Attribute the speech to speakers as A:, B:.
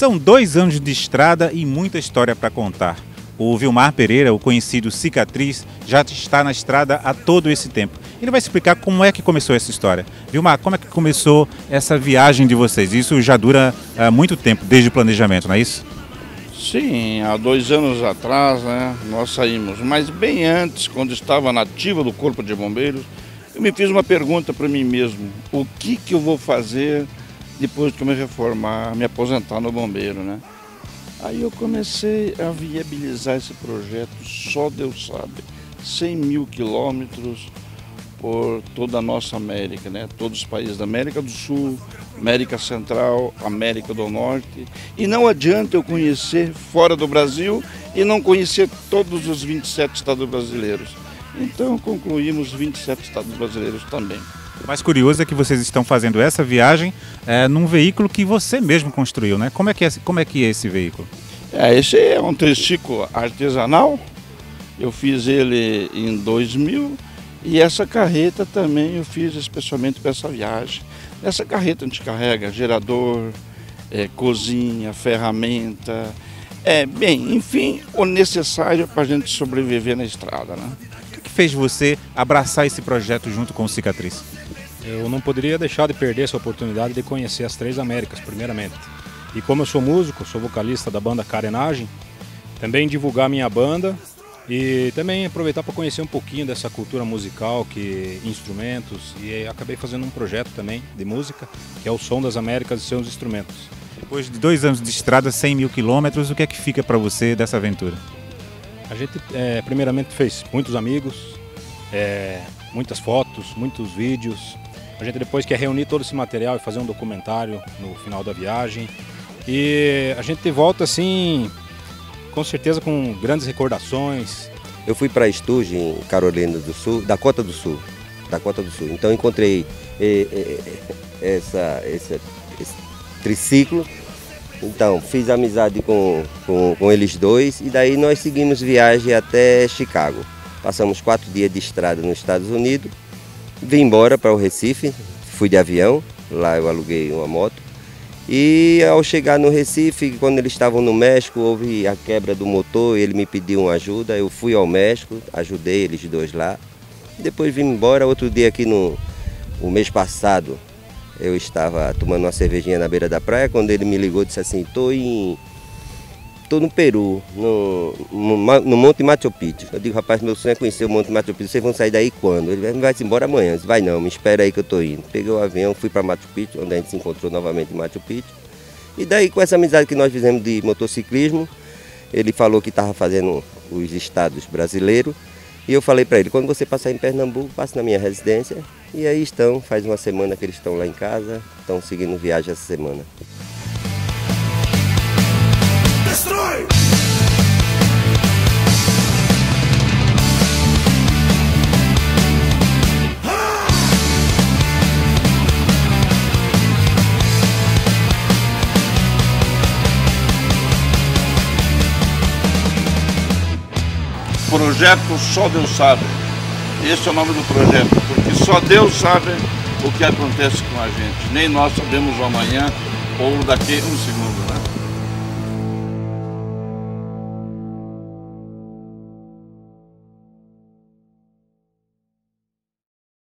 A: São 2 anos de estrada e muita história para contar. O Vilmar Pereira, o conhecido Cicatriz, já está na estrada há todo esse tempo. Ele vai explicar como é que começou essa história. Vilmar, como é que começou essa viagem de vocês? Isso já dura muito tempo, desde o planejamento, não é isso?
B: Sim, há 2 anos atrás, nós saímos. Mas bem antes, quando estava na ativa do Corpo de Bombeiros, eu me fiz uma pergunta para mim mesmo. O que eu vou fazer depois que eu me reformar, me aposentar no bombeiro, né? Aí eu comecei a viabilizar esse projeto, só Deus sabe, 100 mil quilômetros por toda a nossa América, né? Todos os países da América do Sul, América Central, América do Norte. E não adianta eu conhecer fora do Brasil e não conhecer todos os 27 estados brasileiros. Então concluímos 27 estados brasileiros também.
A: O mais curioso é que vocês estão fazendo essa viagem num veículo que você mesmo construiu, né? Como é que é esse veículo?
B: Esse é um triciclo artesanal. Eu fiz ele em 2000 e essa carreta também eu fiz especialmente para essa viagem. Nessa carreta a gente carrega gerador, cozinha, ferramenta, enfim, o necessário para a gente sobreviver na estrada, né?
A: O que fez você abraçar esse projeto junto com o Cicatriz?
C: Eu não poderia deixar de perder essa oportunidade de conhecer as 3 Américas, primeiramente. E como eu sou músico, sou vocalista da banda Carenagem, também divulgar minha banda e também aproveitar para conhecer um pouquinho dessa cultura musical, instrumentos, e acabei fazendo um projeto também de música, que é o Som das Américas e seus instrumentos.
A: Depois de 2 anos de estrada, 100 mil quilômetros, o que é que fica para você dessa aventura?
C: A gente primeiramente fez muitos amigos, muitas fotos, muitos vídeos. A gente depois quer reunir todo esse material e fazer um documentário no final da viagem. E a gente volta assim, com certeza com grandes recordações.
D: Eu fui para Estúdio, em Carolina do Sul, Dakota do Sul. Então encontrei esse triciclo. Então fiz amizade com eles dois e daí nós seguimos viagem até Chicago. Passamos 4 dias de estrada nos Estados Unidos. Vim embora para o Recife, fui de avião, lá eu aluguei uma moto. E ao chegar no Recife, quando eles estavam no México, houve a quebra do motor, ele me pediu uma ajuda, eu fui ao México, ajudei eles dois lá. Depois vim embora, outro dia aqui o mês passado, eu estava tomando uma cervejinha na beira da praia, quando ele me ligou e disse assim, estou no Peru, no Monte Machu Picchu. Eu digo, rapaz, meu sonho é conhecer o Monte Machu Picchu, vocês vão sair daí quando? Ele vai-se embora amanhã. Eu disse, vai não, me espera aí que eu estou indo. Peguei o avião, fui para Machu Picchu, onde a gente se encontrou novamente em Machu Picchu. E daí, com essa amizade que nós fizemos de motociclismo, ele falou que estava fazendo os estados brasileiros. E eu falei para ele, quando você passar em Pernambuco, passe na minha residência. E aí estão, faz uma semana que eles estão lá em casa, estão seguindo viagem essa semana.
B: Projeto Só Deus Sabe. Esse é o nome do projeto, porque só Deus sabe o que acontece com a gente. Nem nós sabemos o amanhã ou daqui a um segundo, né?